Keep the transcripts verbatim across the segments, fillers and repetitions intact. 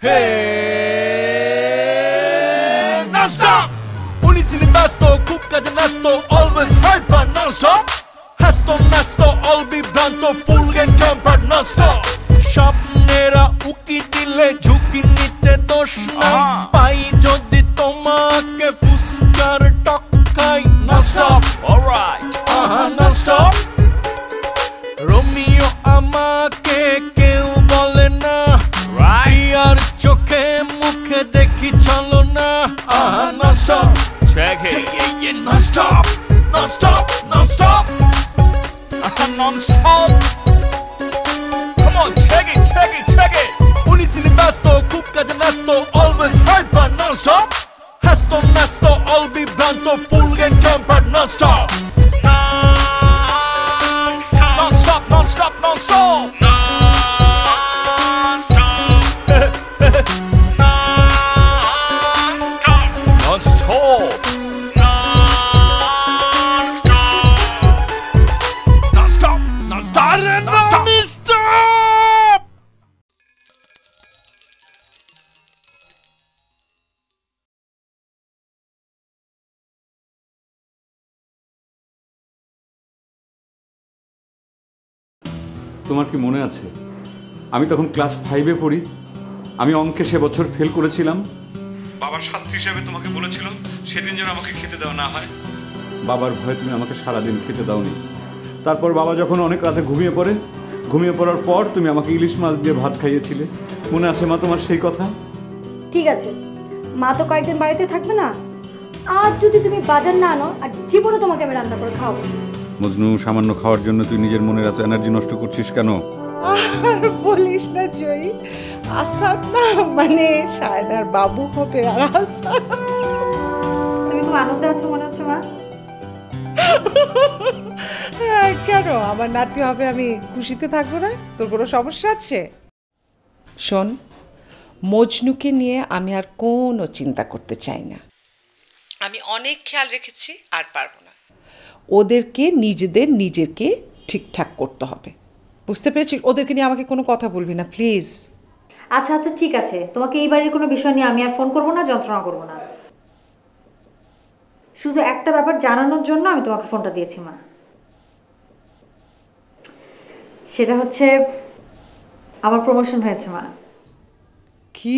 Hey, non-stop. Unitini basto, kupkaje nasto, always hyper non-stop. Hasto nasto, all be blanto, full and jumper non-stop. স্বপ্নেরা উকি দিলে ঝুঁকি নিতে দোষ নাই পাই যদি তোমাকে ফুসকার টকাই non-stop. Alright. আহা non-stop. রোমিও আমাকে কেউ বলে না আর চোখে মুখে দেখি চলো না আহা non-stop. Check it. Hey, yeah, yeah, non-stop. Non-stop, non-stop. Uh, non-stop. Come on, check it, check it, check it. Unitini basto, kupkaje nasto, always hyper non-stop. Hasto nasto, all be blanto, full and jumper non-stop. Non-stop, non-stop, non-stop. Non-stop. Non-stop, non-stop, non-stop. তোমার কি মনে আছে আমি তখন class ফাইভে পড়ি আমি অঙ্কে সে বছর ফেল করেছিলাম বাবার শাস্তি হিসেবে তোমাকে বলেছিল সেদিন যেন আমাকে খেতে দেওয়া না হয় বাবার ভয়ে তুমি আমাকে সারাদিন খেতে দাওনি তারপর বাবা যখন অনেক রাতে ঘুমিয়ে পড়ে ঘুমিয়ে পড়ার পর তুমি আমাকে ইলিশ মাছ দিয়ে ভাত খাইয়েছিলে মনে আছে মা তোমার সেই কথা ঠিক আছে মা তো কয়েকদিন বাড়িতে থাকবে না আজ যদি তুমি বাজার না আনো আর জীবনে তোমাকে আমি রান্না করে খাওয়াবো মজনু সামান্য খাওয়ার জন্য তুই নিজের মনের এত এনার্জি নষ্ট করছিস কেন আর বলিস না জয়ী আসাদ না মানে শায়নার বাবু হবে আর আসাদ তুমি খুব আনন্দে আছো মনে হচ্ছে মা কেন আমার নাতি হবে আমি খুশিতে থাকবো না তোর কোনো সমস্যা আছে শোন মজনুকে নিয়ে আমি আর কোনো চিন্তা করতে চাই না আমি অনেক খেয়াল রেখেছি আর পারবো না ওদেরকে নিজেদের নিজেকে ঠিকঠাক করতে হবে বুঝতে পেরেছি ওদেরকে নিয়ে আমাকে কোনো কথা বলবি না প্লিজ আচ্ছা আচ্ছা ঠিক আছে তোমাকে এই বাড়ির কোনো বিষয় নিয়ে আমি আর ফোন করবো না যন্ত্রণা করবো না শুধু একটা ব্যাপার জানানোর জন্য আমি তোমাকে ফোনটা দিয়েছি মা সেটা হচ্ছে আমার প্রমোশন হয়েছে মা কি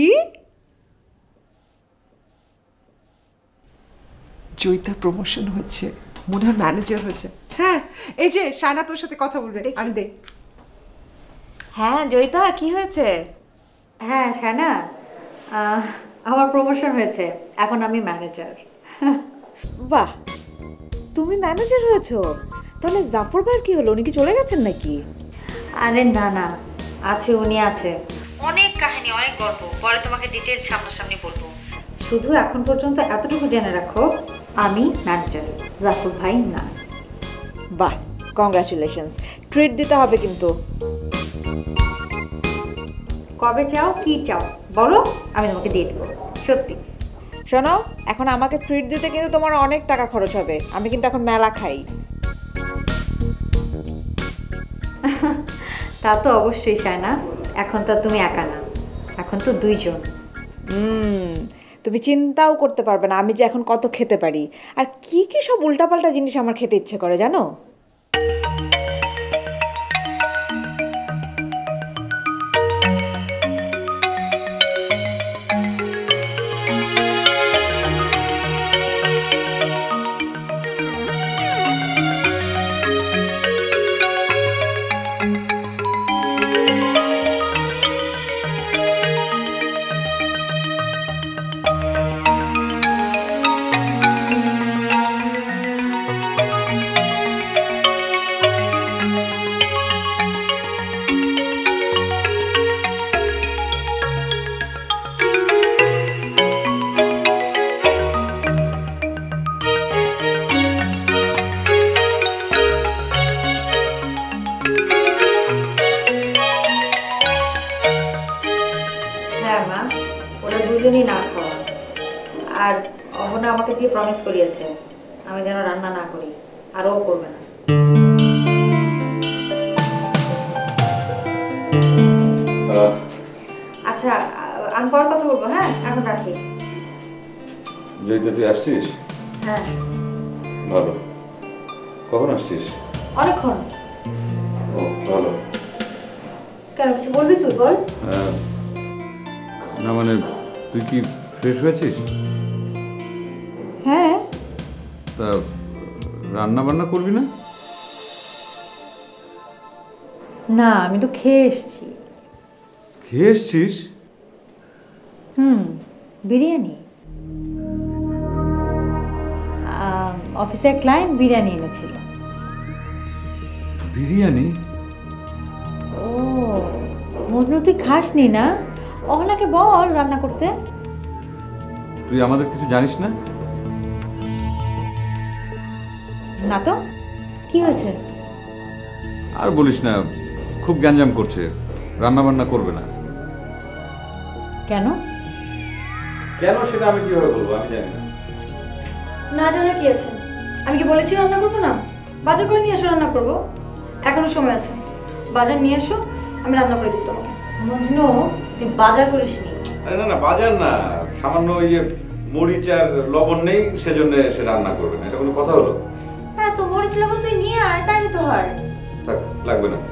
জয়িতার প্রমোশন হয়েছে মনে হয় ম্যানেজার হয়েছে হ্যাঁ এই যে শায়না তোর সাথে কথা বলবে আমি দে হ্যাঁ জয়িতা কি হয়েছে হ্যাঁ শায়না আমার প্রমোশন হয়েছে এখন আমি ম্যানেজার বাহ তুমি ম্যানেজার হয়েছো তাহলে জাফর ভাইয়ের কি হলো উনি কি চলে গেছেন নাকি আরে না না আছে উনি আছে অনেক কাহিনী অনেক গল্প পরে তোমাকে ডিটেইলস সামনাসামনি বলবো শুধু এখন পর্যন্ত এতটুকু জেনে রাখো আমি ম্যানেজার জাফর ভাই না বাহ কংগ্রাচুলেশনস ট্রিট দিতে হবে কিন্তু কবে চাও কি চাও বলো আমি তোমাকে দিয়ে দেবো সত্যি শোনো এখন আমাকে ট্রিট দিতে কিন্তু তোমার অনেক টাকা খরচ হবে আমি কিন্তু এখন মেলা খাই তা তো অবশ্যই শায়না এখন তো তুমি একা না এখন তো দুইজন হুম তুমি চিন্তাও করতে পারবে না আমি যে এখন কত খেতে পারি আর কি কি সব উল্টাপাল্টা জিনিস আমার খেতে ইচ্ছে করে জানো না খাওয়া আর অহনা আমাকে দিয়ে প্রমিস করিয়েছে আমি যেন রান্না না করি আর ও করবে না আচ্ছা আমি পরে কথা বলবো। হ্যাঁ, এখন রাখি। জয়িতা তুই আসছিস? হ্যাঁ। ভালো। কখন আসছিস? অনেকক্ষণ। ও ভালো। কেন, কিছু বলবি তুই? বল। না মানে তুই কি ফ্রেশ হয়েছিস? হ্যাঁ। তা রান্না বান্না করবি না? না, আমি তো খেয়ে এসেছি। খেয়ে এসছিস? হুম, বিরিয়ানি। অফিসের ক্লায়েন্ট বিরিয়ানি এনেছিল। বিরিয়ানি? ও মজনু, তুই খাসনি না? অহনাকে বল রান্না করতে। তুই আমাদের কিছু জানিস না? না তো, কি হয়েছে? আর বলিস না, খুব গ্যাঞ্জাম করছে, রান্না বান্না করবে না। কেন? কেন সেটা আমি কিভাবে বলবো, আমি জানি না। না জানার কি আছে? আমি কি বলেছি রান্না করবো না? বাজার করে নিয়ে এসো, রান্না করবো। এখনো সময় আছে, বাজার নিয়ে এসো, আমি রান্না করে দিই তোমাকে। মজনু, তুই বাজার করিসনি? আরে না না, বাজার না, সামান্য ওই যে মরিচ আর লবণ নেই, সেজন্য সে রান্না করবে না। এটা কোনো কথা হলো? হ্যাঁ, তো মরিচ লবণ তুই নিয়ে আয়, তাই তো হয়। থাক, লাগবে না।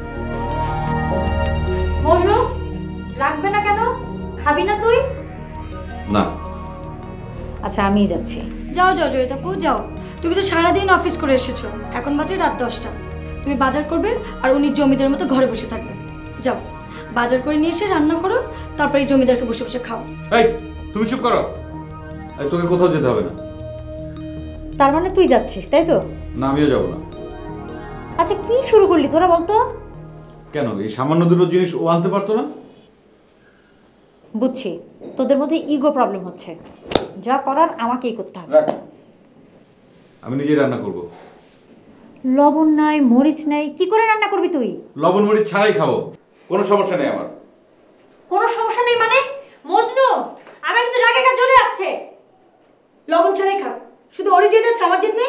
মজনু, লাগবে না কেন? খাবি না তুই? না। আচ্ছা, আমিই যাচ্ছি। যাও যাও জয়িতাপু, যাও। তুমি তো সারাদিন অফিস করে এসেছো, এখন বাজে রাত দশটা। তুমি বাজার করবে আর উনি জমিদার মতো ঘরে বসে থাকবে। যাও, বাজার করে নিয়ে এসে রান্না করো, তারপরে এই জমিদারকে বসে বসে খাও। এই তুমি চুপ করো, এই তোকে কোথাও যেতে হবে না। তার মানে তুই যাচ্ছিস, তাই তো? না, আমিও যাবো না। আচ্ছা, কি শুরু করলি তোরা, বলতো? কেন, এই সামান্য দুটো জিনিস ও আনতে পারতো না? বুঝছি, তোদের মধ্যে ইগো প্রবলেম হচ্ছে। যা করার আমাকেই করতে হবে। রাখ, আমি নিজেই রান্না করব। লবণ নাই, মরিচ নাই, কি করে রান্না করবি তুই? লবণ মরিচ ছাড়াই খাবো, কোনো সমস্যা নেই আমার। কোনো সমস্যা নেই মানে? মজনু, আমার কিন্তু রাগে গা জ্বলে যাচ্ছে। লবণ ছাড়াই খাও, শুধু ওরই জিদ আছে, আমার জিদ নেই।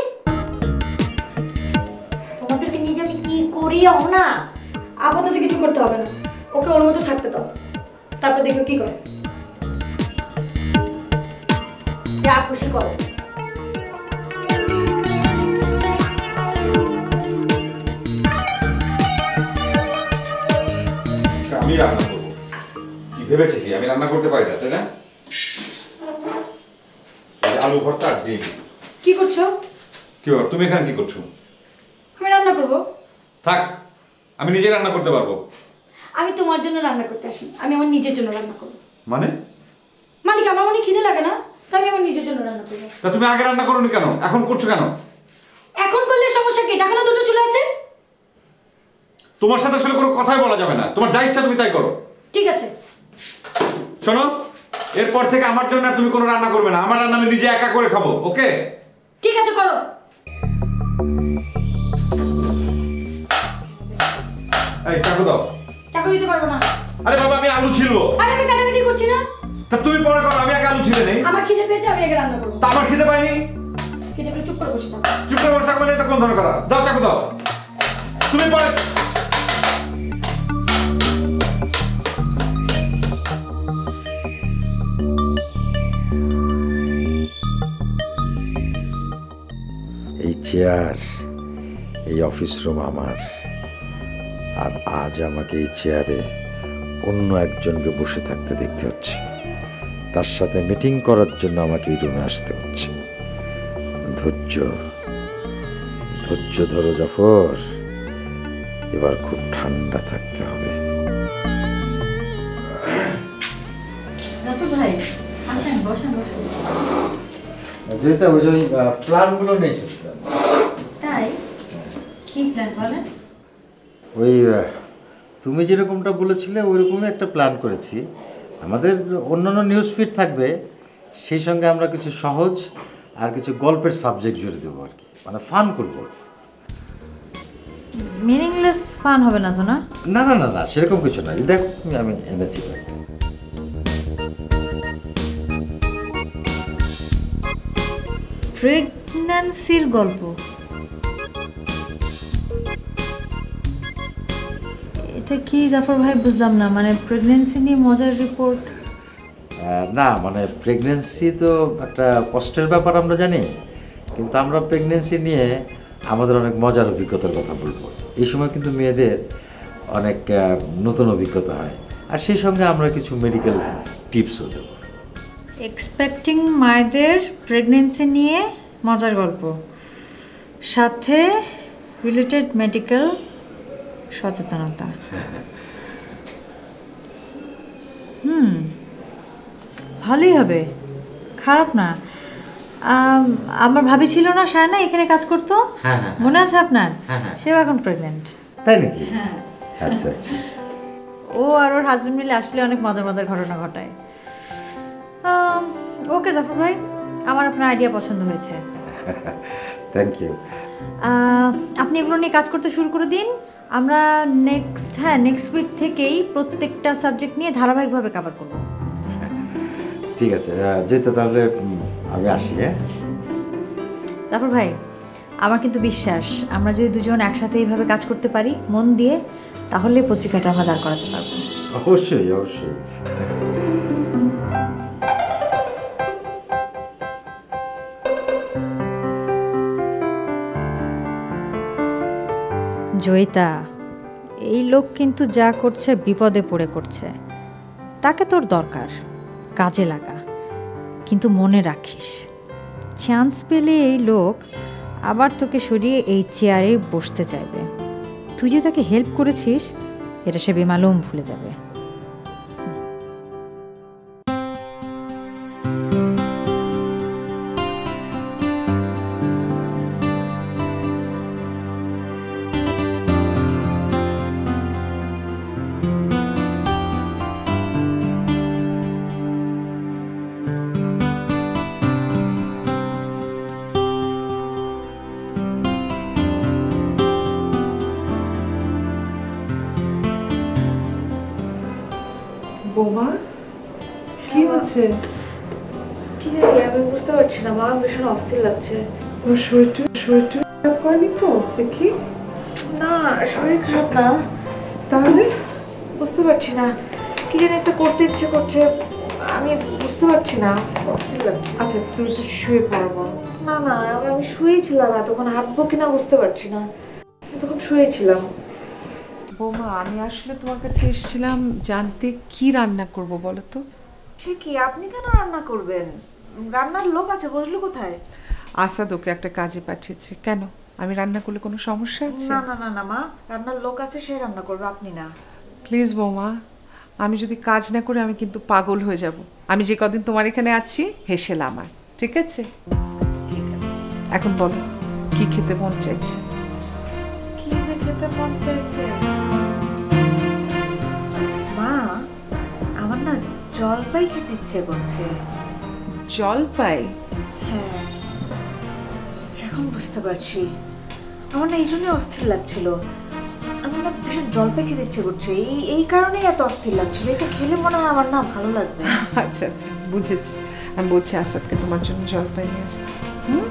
তোমাদেরকে নিজে আমি কি করি না? আপাতত কিছু করতে হবে না, ওকে ওর মতো থাকতে দাও, তারপর দেখো কি করে। যা খুশি করো। আমি রান্না করবো, কি ভেবেছে কি আমি রান্না করতে পারি না, তাই না? আলু ভর্তা আর ডিম। কি করছো? কি ব্যাপার, তুমি এখানে কি করছো? আমি রান্না করবো। থাক, আমি নিজে রান্না করতে পারবো। আমি তোমার জন্য রান্না করতে আসি, আমি আমার নিজের জন্য রান্না করবো। মানে? মানে কি, আমার মনে খিদে লাগে না, তাই আমি আমার নিজের জন্য রান্না করবো। তা তুমি আগে রান্না করোনি কেন, এখন করছো কেন? এখন করলে সমস্যা কি? দেখো না দুটো চুলা আছে। তোমার সাথে আসলে কোনো কথাই বলা যাবে না, তোমার যা ইচ্ছা তুমি তাই করো। ঠিক আছে, শোনো, এরপর থেকে আমার জন্য আর তুমি কোনো রান্না করবে না, আমার রান্না আমি নিজে একা করে খাবো, ওকে? ঠিক আছে, করো। এই চাকু দাও। চাকু দিতে পারবো না। আরে বাবা, আমি আলু ছিলবো। আরে আমি কাটাকাটি করছি না। তা তুমি পরে করো, আমি আগে আলু ছিলে নেই। আমার খিদে পেয়েছে, আমি আগে রান্না করবো। তা আমার খিদে পাইনি। খিদে পেলে চুপ করে বসে থাকো। চুপ করে বসে থাকবে না, এটা কোন ধরনের কথা? দাও চাকু দাও, তুমি পরে। এই চেয়ার, এই অফিস রুম আমার, আর আজ আমাকে এই চেয়ারে অন্য একজনকে বসে থাকতে দেখতে হচ্ছে, তার সাথে মিটিং করার জন্য আমাকে এই রুমে আসতে হচ্ছে। ধৈর্য ধৈর্য ধরো জাফর, এবার খুব ঠান্ডা থাকতে হবে। জাফর ভাই, আসেন, বসেন বসেন। যেটা ওই ওই প্ল্যানগুলো নিয়ে এসেছিলাম। তাই? কি প্ল্যান বলেন? ওই তুমি যেরকমটা বলেছিলে ওইরকমই একটা প্ল্যান করেছি। আমাদের অন্যান্য নিউজ ফিড থাকবে, সেই সঙ্গে আমরা কিছু সহজ আর কিছু গল্পের সাবজেক্ট জুড়ে দেবো আর কি, মানে ফান করবো। মিনিংলেস ফান হবে না তো? না না না না না সেরকম কিছু না, দেখো আমি এনেছি। প্রেগন্যান্সির গল্প? এটা কি জাফর ভাই, বুঝলাম না। মানে প্রেগন্যান্সি নিয়ে মজার রিপোর্ট? না মানে প্রেগনেন্সি তো একটা কষ্টের ব্যাপার আমরা জানি, কিন্তু আমরা প্রেগনেন্সি নিয়ে আমাদের অনেক মজার অভিজ্ঞতার কথা বলবো। এই সময় কিন্তু মেয়েদের অনেক নতুন অভিজ্ঞতা হয়, আর সেই সঙ্গে আমরা কিছু মেডিকেল টিপসও দেবো। এক্সপেক্টিং মায়েদের প্রেগনেন্সি নিয়ে মজার গল্প, সাথে রিলেটেড মেডিকেল সচেতনতা। হুম, ভালোই হবে, খারাপ না। আমার ভাবি ছিল না সায়না, এখানে কাজ করতো, মনে আছে আপনার? সেও এখন প্রেগনেন্ট। তাই নাকি? আচ্ছা আচ্ছা। ও আর ওর হাজবেন্ড মিলে আসলে অনেক মজার মজার ঘটনা ঘটায়। ওকে জাফর ভাই, আমার আপনার আইডিয়া পছন্দ হয়েছে। Thank you. আপনি এগুলো নিয়ে কাজ করতে শুরু করে দিন। আমরা নেক্সট হ্যাঁ নেক্সট উইক থেকেই প্রত্যেকটা সাবজেক্ট নিয়ে ধারাবাহিকভাবে কভার করব। ঠিক আছে যেতে, তাহলে আমি আসি। হ্যাঁ জাফর ভাই, আমার কিন্তু বিশ্বাস আমরা যদি দুজন একসাথে এইভাবে কাজ করতে পারি মন দিয়ে, তাহলে পত্রিকাটা আমরা দাঁড় করাতে পারবো। অবশ্যই অবশ্যই। জয়িতা, এই লোক কিন্তু যা করছে বিপদে পড়ে করছে, তাকে তোর দরকার, কাজে লাগা। কিন্তু মনে রাখিস, চান্স পেলে এই লোক আবার তোকে সরিয়ে এই চেয়ারে বসতে চাইবে। তুই যে তাকে হেল্প করেছিস এটা সে বেমালুম ভুলে যাবে। বৌমা, কি হচ্ছে? কি জানি, আমি বুঝতে পারছি না মা, ভীষণ অস্থির লাগছে। ওর শরীরটা শরীরটা খারাপ করেনি তো? দেখি। না, শরীর খারাপ না। তাহলে বুঝতে পারছি না, কি জানি একটা করতে ইচ্ছে করছে, আমি বুঝতে পারছি না, অস্থির লাগছে। আচ্ছা তুই একটু শুয়ে পড়বো। না না, আমি আমি শুয়েছিলাম, এতক্ষণ হাঁটবো কিনা বুঝতে পারছি না, এতক্ষণ শুয়েছিলাম। বৌমা, আমি আসলে তোমার কাছে এসেছিলাম জানতে কি রান্না করব বলো তো। সে কি, আপনি কেন রান্না করবেন? রান্নার লোক আছে, বসলো কোথায়? আসাদ ওকে একটা কাজে পাঠিয়েছে। কেন, আমি রান্না করলে কোনো সমস্যা আছে? না না না না মা, রান্নার লোক আছে, সে রান্না করবে, আপনি না। প্লিজ বৌমা, আমি যদি কাজ না করে আমি কিন্তু পাগল হয়ে যাব। আমি যে কদিন তোমার এখানে আছি হেসেল আমার, ঠিক আছে? ঠিক আছে। এখন বলো কি খেতে মন চাইছে? কি যে খেতে মন চাইছে মা, আমার না জলপাই খেতে ইচ্ছে করছে। জলপাই? হ্যাঁ, এখন বুঝতে পারছি। আমার না এই জন্যই অস্থির লাগছিল, আমার না ভীষণ জলপাই খেতে ইচ্ছে করছে, এই এই কারণেই এত অস্থির লাগছিল। এটা খেলে মনে হয় আমার না ভালো লাগবে। আচ্ছা আচ্ছা বুঝেছি, আমি বলছি আসাদকে তোমার জন্য জলপাই নিয়ে আসতে। হুম,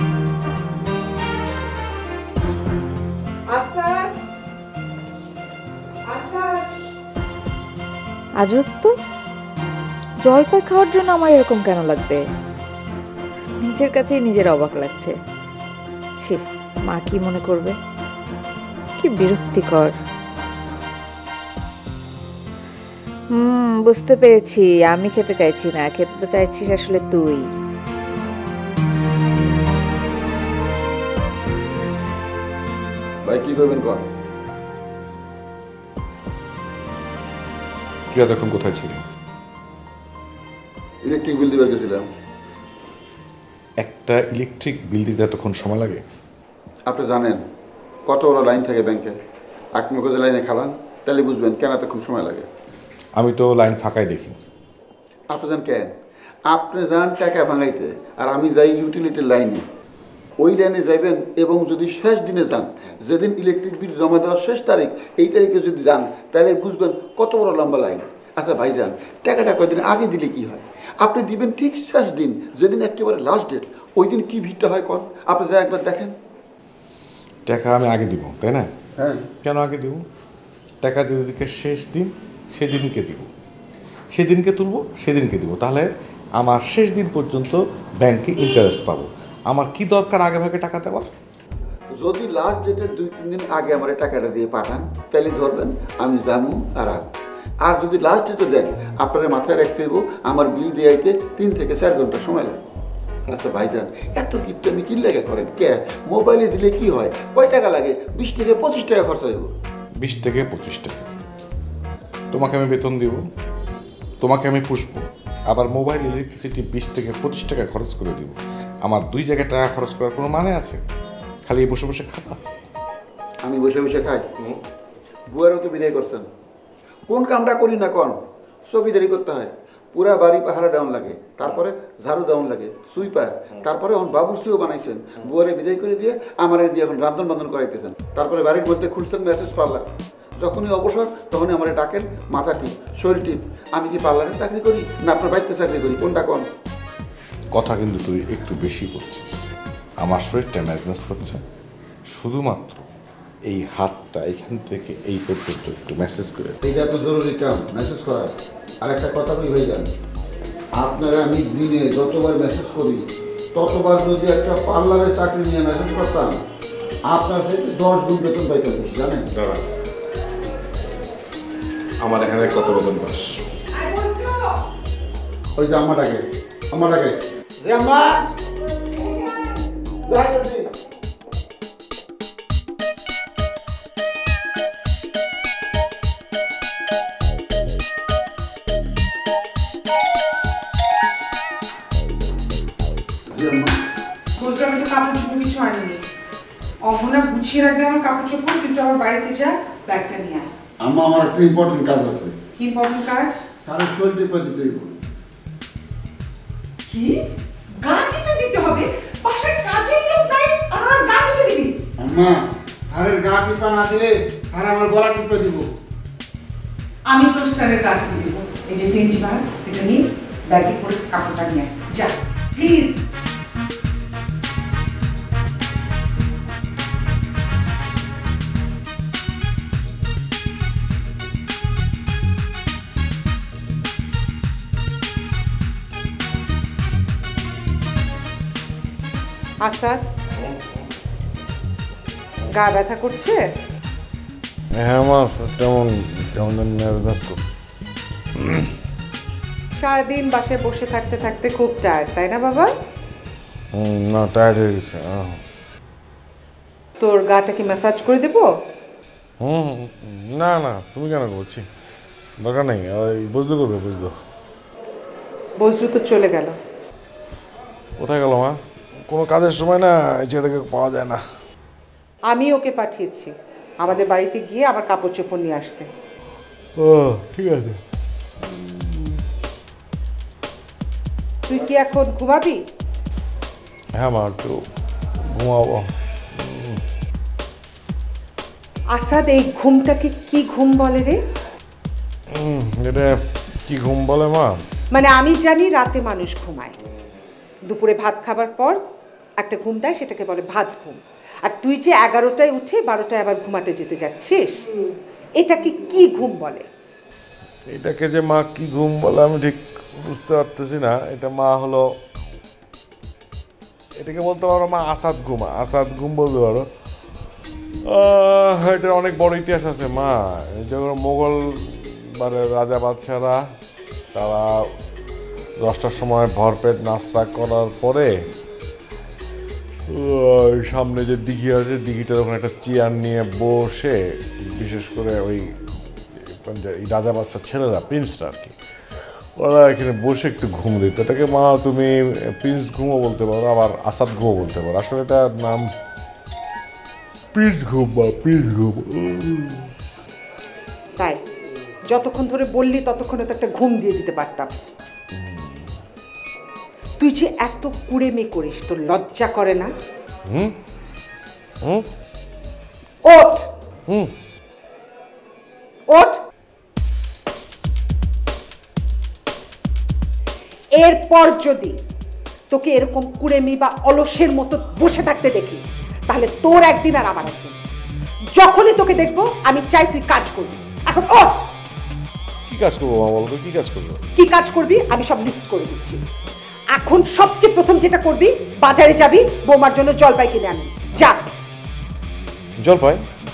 আসাদ আসাদ। আজব তো, জলপাই খাওয়ার জন্য আমার এরকম কেন লাগবে? নিজের কাছেই নিজের অবাক লাগছে। ছি, মা কি মনে করবে, কি বিরক্তিকর। হুম, বুঝতে পেরেছি, আমি খেতে চাইছি না, খেতে তো চাইছিস আসলে তুই। ভাই কি করবেন কর? তুই এতক্ষণ কোথায় ছিলি? ইলেকট্রিক বিল দিবার গেছিলাম। একটা ইলেকট্রিক বিল দিতে এতক্ষণ সময় লাগে? আপনি জানেন কত বড় লাইন থাকে ব্যাংকে, আপনি যদি লাইনে খালান তাহলে বুঝবেন কেন এতক্ষণ সময় লাগে। আমি তো লাইন ফাঁকাই দেখি। আপনি যান কেন? আপনি যান টাকা ভাঙাইতে, আর আমি যাই ইউটিলিটির লাইনে। ওই লাইনে যাবেন এবং যদি শেষ দিনে যান, যেদিন ইলেকট্রিক বিল জমা দেওয়ার শেষ তারিখ, এই তারিখে যদি যান তাহলে বুঝবেন কত বড় লম্বা লাইন। আচ্ছা ভাইজান, টাকাটা কয়দিন আগে দিলে কি হয়? আপনি দিবেন ঠিক শেষ দিন, যেদিন একেবারে লাস্ট ডেট, ওই দিন কি ভিড়টা হয় কন? আপনি যা একবার দেখেন। টাকা আমি আগে দিব, তাই না? হ্যাঁ। কেন আগে দিব? টাকা যেদিনকে শেষ দিন সেদিনকে দিব। সেদিনকে তুলবো সেদিনকে দিব, তাহলে আমার শেষ দিন পর্যন্ত ব্যাংকে ইন্টারেস্ট পাবো। আমার কি দরকার আগে ভাগে টাকা দেওয়ার? যদি লাস্ট ডেটের দুই তিন দিন আগে আমার টাকাটা দিয়ে পাঠান তাহলে ধরবেন আমি যাবো আর আসবো। আর যদি লাস্ট ডেটে দেন আপনারা মাথায় রাখতে হইব আমার বিল দেওয়াইতে তিন থেকে চার ঘন্টা সময় লাগবে। আচ্ছা ভাইজান, এত গিফট আমি কি লেগে করেন কে? মোবাইলে দিলে কি হয়, কয় টাকা লাগে? বিশ থেকে পঁচিশ টাকা খরচা হইব। বিশ থেকে পঁচিশ টাকা তোমাকে আমি বেতন দিব, তোমাকে আমি পুষবো, আবার মোবাইল ইলেকট্রিসিটি বিশ থেকে পঁচিশ টাকা খরচ করে দিব। আমার দুই জায়গায় টাকা খরচ করার কোনো মানে আছে? খালি বসে বসে খাবা? আমি বসে বসে খাই? বুয়ারও তো বিদায় করছেন, কোন কামটা করি না কোন চৌকিদারি করতে হয়, পুরা বাড়ি পাহারা দেওয়ান লাগে, তারপরে ঝাড়ু দেওয়ান লাগে, সুইপার, তারপরে এখন বাবুর্চিও বানাইছেন। বুয়ারে বিদায় করে দিয়ে আমার দিয়ে এখন রান্ধন বান্ধন করাইতেছেন, তারপরে বাড়ির মধ্যে খুলছেন মেসেজ পার্লার। যখনই অবসর তখনই আমার ডাকেন মাথা টিপ শরীর টিপ। আমি কি পার্লারে চাকরি করি না আপনার বাড়িতে চাকরি করি, কোনটা কোন? কথা কিন্তু তুই একটু বেশি করছিস। আমার শরীরটা ম্যাজনেস করছে, শুধুমাত্র এই হাতটা এখান থেকে এই পর্যন্ত একটু মেসেজ করে। এইটা তো জরুরি কাম, মেসেজ করা। আর একটা কথা বলি হয়ে যান, আপনারা আমি দিনে যতবার মেসেজ করি ততবার যদি একটা পার্লারে চাকরি নিয়ে মেসেজ করতাম আপনার সাথে দশ গুণ বেতন পাইতাম, জানেন? আমার এখানে কত বেতন পাস? ওই যে আমাটাকে আমাটাকে আমি তো কাপড় চোপড় কিছু আনিনি। অমনা গুছিয়ে রাখবে আমার কাপড় চোপড়, কিন্তু আমার বাড়িতে যা ব্যাগটা নিয়ে আয়। আম্মা আমার একটা ইম্পর্টেন্ট কাজ আছে। কি ইম্পর্টেন্ট কাজ? স্যারের শরীর টিপে দিতে হইব। কি গা টিপে দিতে হবে? বাসায় কাজের লোক নাই আর ওরা গা টিপে দিবি? আম্মা স্যারের গা টিপা না দিলে স্যার আমার গলা টিপে দিব। আমি তোর স্যারের গা টিপে দিব। এই যে সেঞ্চি বার, এটা নিয়ে ব্যাগে করে কাপড়টা নিয়ে আয়, যা প্লিজ। আসাদ, গা ব্যথা করছে? হ্যাঁ মা, কেমন কেমন ম্যাজনেস কর। সারাদিন বাসায় বসে থাকতে থাকতে খুব টায়ার্ড, তাই না বাবা? না, টায়ার্ড হয়ে গেছে। তোর গাটা কি ম্যাসাজ করে দেবো? হুম না না, তুমি কেন করছি, দরকার নেই। ওই বুঝতে করবে, বুঝলো বজরু তো চলে গেল। কোথায় গেল মা? কোনো কাজের সময় না এই ছেলেটাকে পাওয়া যায় না। আমি ওকে পাঠিয়েছি আমাদের বাড়িতে গিয়ে আবার কাপড় চোপড় নিয়ে আসতে। ও ঠিক আছে। তুই কি এখন ঘুমাবি? হ্যাঁ মা, একটু ঘুমাবো। আসাদ, এই ঘুমটাকে কি ঘুম বলে রে? এটা কি ঘুম বলে মা? মানে আমি জানি রাতে মানুষ ঘুমায়, দুপুরে ভাত খাবার পর একটা ঘুম দেয়, সেটাকে বলে ভাত ঘুম। আর তুই যে এগারোটায় উঠে বারোটায় আবার ঘুমাতে যেতে যাচ্ছিস, এটাকে কি ঘুম বলে? এটাকে যে মা কি ঘুম বলে আমি ঠিক বুঝতে পারতেছি না। এটা মা হলো, এটাকে বলতে পারো মা আসাদ ঘুম। আসাদ ঘুম বলতে পারো। এটার অনেক বড় ইতিহাস আছে মা। যেগুলো মোগল মানে রাজা বাদশাহরা, তারা দশটার সময় ভরপেট নাস্তা করার পরে সামনে যে দিঘি আছে, দিঘিটার ওখানে একটা চেয়ার নিয়ে বসে, বিশেষ করে ওই রাজা বাদশার ছেলেরা, প্রিন্সরা আর কি, ওরা এখানে বসে একটু ঘুম দিত। এটাকে মা তুমি প্রিন্স ঘুমও বলতে পারো, আবার আসাদ ঘুমও বলতে পারো। আসলে এটার নাম প্রিন্স ঘুম বা প্রিন্স ঘুম। তাই যতক্ষণ ধরে বললি ততক্ষণে তো একটা ঘুম দিয়ে দিতে পারতাম। তুই যে এত কুড়েমি করিস, তোর লজ্জা করে না? হুম হুম ওঠ হুম ওঠ। এরপর যদি তোকে এরকম কুড়েমি বা অলসের মতো বসে থাকতে দেখি, তাহলে তোর একদিন আর আমার একদিন। যখনই তোকে দেখবো আমি চাই তুই কাজ করবি। এখন ওঠ। কি কাজ করবো মা বলো তো, কি কাজ করবো? কি কাজ করবি আমি সব লিস্ট করে দিচ্ছি। এখন সবচেয়ে প্রথম যেটা করবি, বাজারে যাবি, বৌমার জন্য জলপাই কিনে আনবি। যা। জলপাই?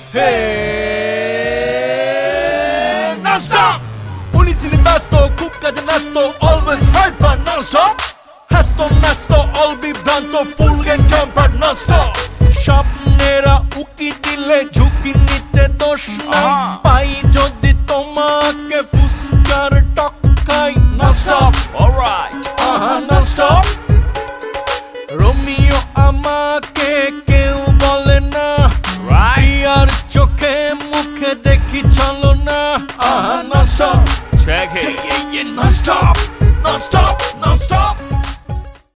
Non-stop! Uniti basto, kukaja nasto, always hyper non-stop. Hasto nasto, all be blanto, full and jumper non-stop. স্বপ্নেরা উকি দিলে ঝুঁকি নিতে দোষ নাই, পাই যদি তোমাকে ফুসকার টক্কাই non-stop. Alright. আহা non-stop. রোমিও আমাকে কেউ বলে না, আর চোখে মুখে দেখি চলো না। আহা non-stop. Check it. Hey, yeah, yeah, non-stop, non-stop.